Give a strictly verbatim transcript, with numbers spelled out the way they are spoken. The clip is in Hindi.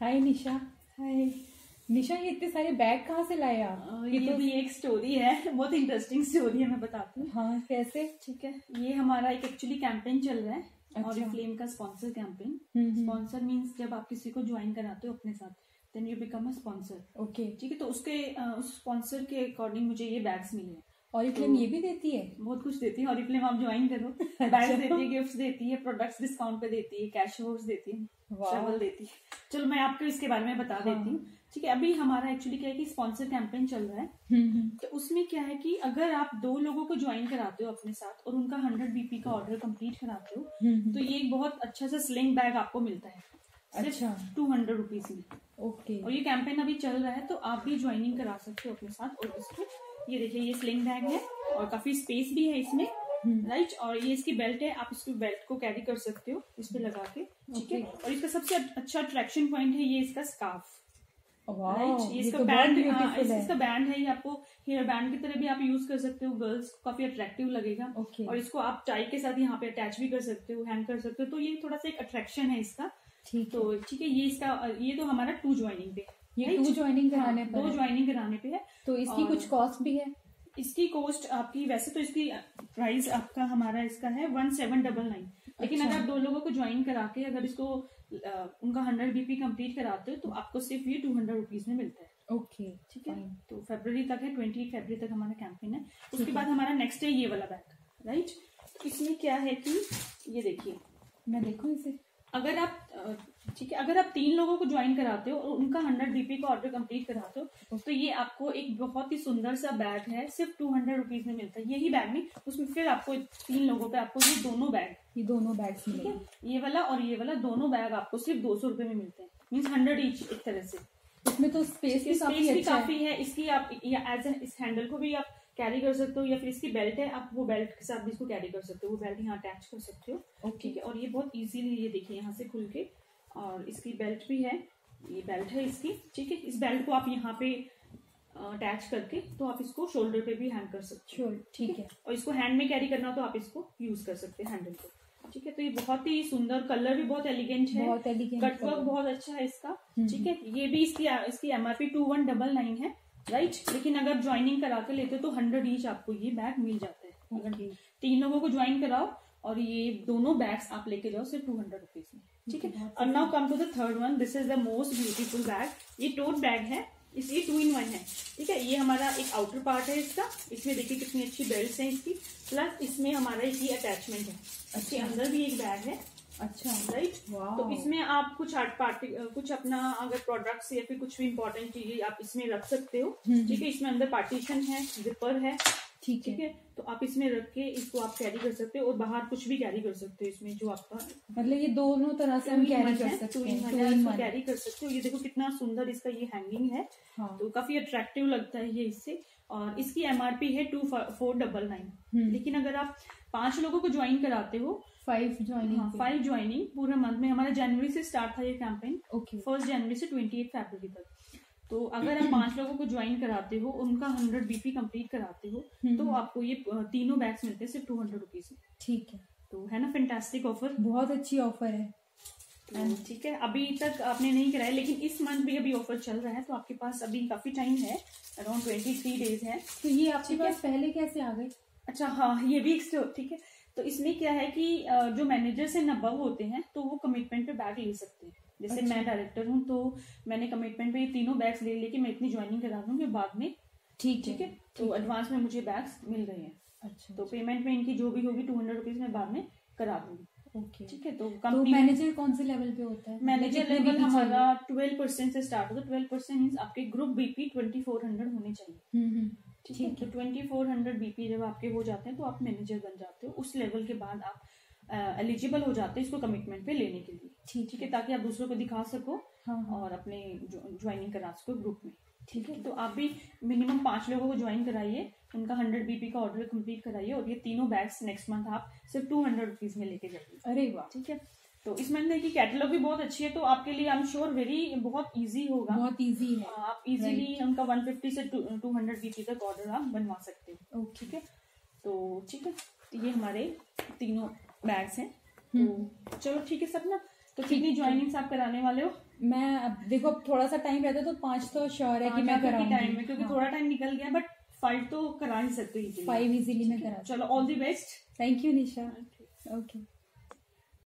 हाय निशा। हाय निशा, ये इतने सारे बैग कहाँ से लाए आप? ये तो भी एक स्टोरी है, बहुत इंटरेस्टिंग स्टोरी है, मैं बताती हूँ। हाँ, कैसे? ठीक है, ये हमारा एक एक्चुअली कैंपेन चल रहा है। अच्छा। और फ्लेम का sponsor campaign. Hmm sponsor means जब आप किसी को ज्वाइन कराते हो अपने साथ, then you become a sponsor. Okay. ठीक है, तो उसके उस स्पॉन्सर के अकॉर्डिंग मुझे ये बैग्स मिले हैं। और फ्लेम ये भी देती है? बहुत कुछ देती है और फ्लेम आप ज्वाइन करो। बैग्स देती है, गिफ्ट्स देती है, प्रोडक्ट्स डिस्काउंट पे देती है, कैश अवार्ड्स देती है, ट्रैवल देती है। चलो मैं आपको इसके बारे में बता हाँ। देती हूँ। ठीक है, अभी हमारा एक्चुअली क्या है कि स्पॉन्सर कैंपेन चल रहा है। तो उसमें क्या है कि अगर आप दो लोगों को ज्वाइन कराते हो अपने साथ और उनका हंड्रेड बीपी का ऑर्डर कंप्लीट कराते हो, तो ये एक बहुत अच्छा सा स्लिंग बैग आपको मिलता है। अच्छा, टू हंड्रेड रुपीज में। ओके। और ये कैंपेन अभी चल रहा है, तो आप भी ज्वाइनिंग करा सकते हो अपने साथ। और इसको ये देखिए, ये स्लिंग बैग है और काफी स्पेस भी है इसमें, राइट। और ये इसकी बेल्ट है, आप इसको बेल्ट को कैरी कर सकते हो इस पे लगा के। ठीक है, और इसका सबसे अच्छा अट्रैक्शन पॉइंट है ये इसका स्कार्फ, राइट। ये इसका बैंड, इसका बैंड है, ये आपको हेयर बैंड की तरह भी आप यूज कर सकते हो, गर्ल्स को काफी अट्रैक्टिव लगेगा। okay. और इसको आप टाई के साथ यहाँ पे अटैच भी कर सकते हो, हैंग कर सकते हो, तो ये थोड़ा सा एक अट्रैक्शन है इसका। ठीक तो ठीक है, ये इसका ये तो हमारा टू ज्वाइनिंग पे, ये टू ज्वाइनिंग कराने पे, दो ज्वाइनिंग कराने पे है। तो इसकी कुछ कॉस्ट भी है? इसकी कॉस्ट आपकी, वैसे तो इसकी प्राइस आपका हमारा इसका है वन सेवन डबल नाइन, लेकिन अच्छा। अगर आप दो लोगों को ज्वाइन करा के अगर इसको आ, उनका हंड्रेड बीपी कंप्लीट कराते हो तो आपको सिर्फ ये टू हंड्रेड रुपीज में मिलता है। ओके, ठीक है। तो फरवरी तक है, ट्वेंटी फरवरी तक हमारा कैंपेन है। उसके बाद हमारा नेक्स्ट है ये वाला बैग, राइट। इसमें क्या है कि ये देखिए, मैं देखूं इसे। अगर आप ठीक है, अगर आप तीन लोगों को ज्वाइन कराते हो और उनका हंड्रेड बीपी का ऑर्डर कंप्लीट कराते हो, तो ये आपको एक बहुत ही सुंदर सा बैग है, सिर्फ टू हंड्रेड रुपीज में मिलता है। यही बैग नहीं, उसमें फिर आपको तीन लोगों पे आपको ये दोनों बैग, ये दोनों बैग मिलेंगे, ये वाला और ये वाला, दोनों बैग आपको सिर्फ दो सौ रुपए में मिलते हैं। मीन्स हंड्रेड ईच एक तरह से। इसमें तो स्पेस भी काफी भी काफी है इसकी। आप एज इस हैंडल को भी आप कैरी कर सकते हो, या फिर इसकी बेल्ट है, आप वो बेल्ट के साथ भी इसको कैरी कर सकते हो, वो बेल्ट यहाँ अटैच कर सकते हो। ठीक है, और ये बहुत इजीली, ये देखिए यहाँ से खुल के, और इसकी बेल्ट भी है, ये बेल्ट है इसकी। ठीक है, इस बेल्ट को आप यहाँ पे अटैच करके तो आप इसको शोल्डर पे भी हैंग कर सकते हो। ठीक है, और इसको हैंड में कैरी करना तो आप इसको यूज कर सकते हैं हैंडल को। ठीक है, तो ये बहुत ही सुंदर, कलर भी बहुत एलिगेंट है, बहुत एलिगेंट, कटवर्क बहुत अच्छा है इसका। ठीक है, ये भी इसकी इसकी MRP two one double nine है, राइट। लेकिन अगर ज्वाइनिंग करा के लेते हो तो हंड्रेड ईच आपको ये बैग मिल जाता है। अगर तीन लोगों को ज्वाइन कराओ और ये दोनों बैग्स आप लेके जाओ सिर्फ टू हंड्रेड रुपीज में। ठीक है, और now come to the third one. This is the most beautiful bag. ये टोट बैग है, इसलिए टू इन वन है। ठीक है, ये हमारा एक आउटर पार्ट है इसका, इसमें देखिए कितनी अच्छी बेल्ट है इसकी, प्लस इसमें हमारा एक ये अटैचमेंट है। इसके अंदर भी एक बैग है। अच्छा, राइट। तो इसमें आप कुछ आर्ट पार्टी, कुछ अपना अगर प्रोडक्ट्स या फिर कुछ भी इंपॉर्टेंट चीजें आप इसमें रख सकते हो। ठीक है, इसमें अंदर पार्टीशन है, जिपर है। ठीक है, तो आप इसमें रख के इसको आप कैरी कर सकते हो और बाहर कुछ भी कैरी कर सकते हो इसमें, जो आपका मतलब ये दोनों तरह से हम कैरी कर सकते हैं, कैरी कर सकते हो। ये देखो कितना सुंदर इसका ये हैंगिंग है। हाँ। तो काफी अट्रैक्टिव लगता है ये इससे। और इसकी एमआरपी है टू फोर डबल नाइन। लेकिन अगर आप पांच लोगों को ज्वाइन कराते हो, फाइव ज्वाइनिंग, हाँ, फाइव ज्वाइनिंग पूरे मंथ में, हमारा जनवरी से स्टार्ट था ये कैंपेन। ओके, फर्स्ट जनवरी से ट्वेंटी एट फरवरी तक। तो अगर आप पांच लोगों को ज्वाइन कराते हो, उनका हंड्रेड बीपी कंप्लीट कराते हो, तो आपको ये तीनों बैग्स मिलते हैं सिर्फ टू हंड्रेड रुपीज में। ठीक है, तो है ना फैंटास्टिक ऑफर, बहुत अच्छी ऑफर है। ठीक है, अभी तक आपने नहीं कराया, लेकिन इस मंथ भी अभी ऑफर चल रहा है, तो आपके पास अभी काफी टाइम है, अराउंड ट्वेंटी थ्री डेज है। तो ये आपके पास पहले कैसे आ गई? अच्छा, हाँ, ये भी एक, ठीक है। तो इसमें क्या है कि जो मैनेजर से नब्बव होते हैं तो वो कमिटमेंट पे बैग ले सकते हैं। जैसे अच्छा। मैं डायरेक्टर हूँ तो मैंने कमिटमेंट पे ये तीनों बैग्स ले लेके मैं इतनी ज्वाइनिंग करा दूंगी बाद में। ठीक ठीक है, तो एडवांस में मुझे बैग्स मिल रहे हैं। अच्छा, तो पेमेंट में इनकी जो भी होगी टू हंड्रेड रुपीज में बाद में करा दूंगी। ओके, ठीक है। तो कंपनी मैनेजर कौन से लेवल पे होता है? मैनेजर लेवल हमारा ट्वेल्व परसेंट से स्टार्ट होता है। ट्वेल्व परसेंट मीन्स आपके group BP twenty four hundred होने चाहिए। ठीक है, तो ट्वेंटी फोर हंड्रेड बीपी जब आपके हो जाते हैं तो आप मैनेजर बन जाते हो। उस लेवल के बाद आप एलिजिबल हो जाते हैं इसको कमिटमेंट पे लेने के लिए। ठीक है, ताकि आप दूसरों को दिखा सको। हाँ, और अपने ज्वाइनिंग करा सको ग्रुप में। ठीक है, तो आप भी मिनिमम पांच लोगों को ज्वाइन कराइए, उनका हंड्रेड बीपी का ऑर्डर कंप्लीट कराइए, और ये तीनों बैग्स नेक्स्ट मंथ आप सिर्फ टू हंड्रेड रुपीज में लेके जाइए। अरे वाह, ठीक है। तो इस मंथ की कैटलॉग भी बहुत अच्छी है, तो आपके लिए आई एम श्योर वेरी बहुत इजी होगा, बहुत इजी है। आप इजीली उनका वन फिफ्टी से टू हंड्रेड बीपी तक ऑर्डर आप बनवा सकते हो। ठीक है, तो ठीक है, तो ये हमारे तीनों बैग्स हैं। तो चलो ठीक है, सब ना तो कितनी ज्वाइनिंग्स आप कराने वाले हो? मैं अब देखो अब थोड़ा सा टाइम रहता है तो पांच तो श्योर है कि मैं कराऊंगी टाइम में, क्योंकि थोड़ा टाइम निकल गया, बट फाइव तो करा ही सकते हो इजीली। फाइव इजीली मैं करा। चलो all the best. Thank you Nisha. Okay.